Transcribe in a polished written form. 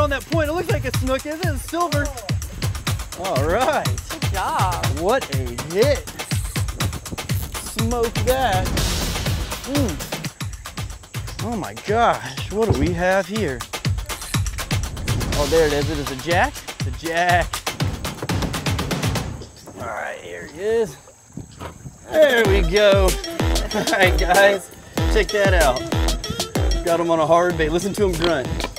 on that point. It looks like a snook, isn't it? It's silver. All right. Good job. What a hit. Smoke that. Oh my gosh, what do we have here? Oh, there it is. It is a jack. The jack. All right, here he is. There we go. All right, guys, check that out. Got him on a hard bait. Listen to him grunt.